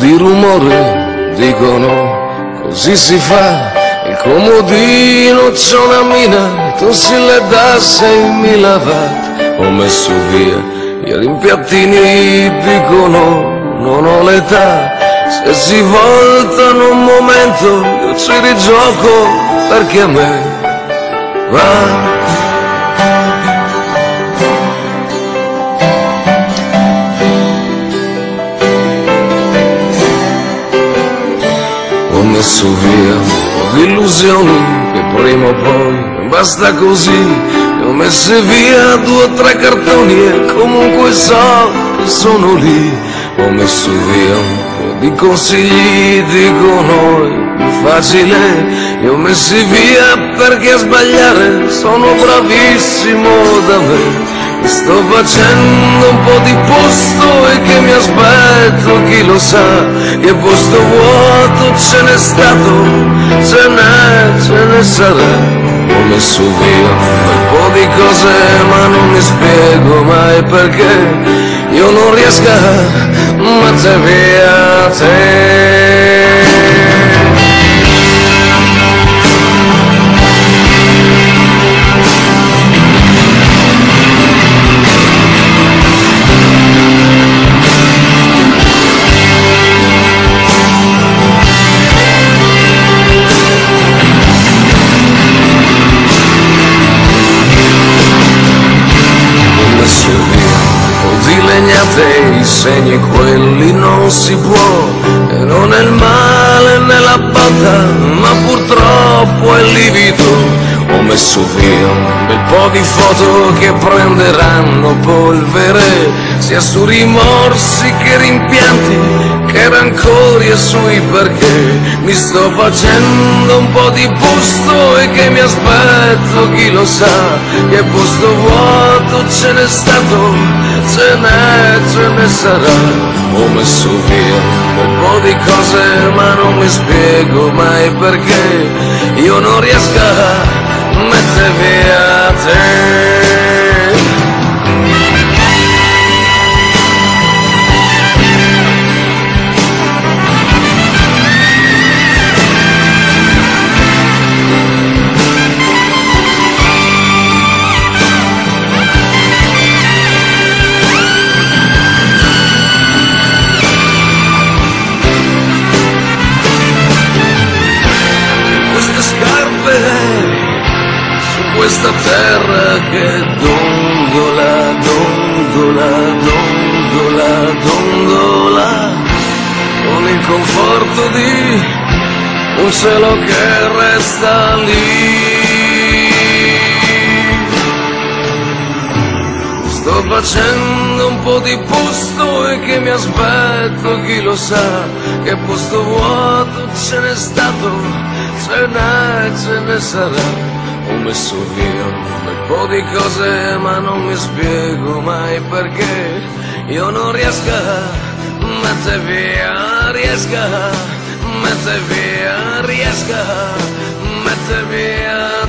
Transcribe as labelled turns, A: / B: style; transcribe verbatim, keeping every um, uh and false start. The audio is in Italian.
A: di rumore, dicono così si fa. Il comodino c'è una mina, tu si le dà seimila watt. Ho messo via i rimpiattini, dicono non ho l'età. Se si voltano un momento io ci rigioco, perché a me va. Ho messo via un po' di illusioni che prima o poi basta così. E ho messo via due o tre cartoni e comunque so che sono lì. Ho messo via un po' di consigli, dicono è più facile. E ho messi via perché a sbagliare sono bravissimo da me. Mi sto facendo un po' di posto e che mi aspetto, chi lo sa, che posto vuoto ce n'è stato, ce n'è, ce ne sarà. Ho messo via un bel po' di cose ma non mi spiego mai perché io non riesco a mettere via te. I segni quelli non si può, e non è il male nella botta, ma purtroppo è livido. Ho messo via un bel po' di foto che prenderanno polvere, sia su rimorsi che rimpianti, che rancori e sui perché. Mi sto facendo un po' di posto e che mi aspetto, chi lo sa, che posto vuoto ce n'è stato, ce n'è, ce ne sarà. Ho messo via un bel po' di cose ma non mi spiego mai perché io non riesco a mettere via te. Questa terra che dondola, dondola, dondola, dondola, con il conforto di un cielo che resta lì. Sto facendo un po' di posto e che mi aspetto, chi lo sa, che posto vuoto ce n'è stato, ce n'è, ce ne sarà. Ho messo via un bel po' di cose ma non mi spiego mai perché io non riesco a mettere via, riesco a mettere via, riesco a mettere via.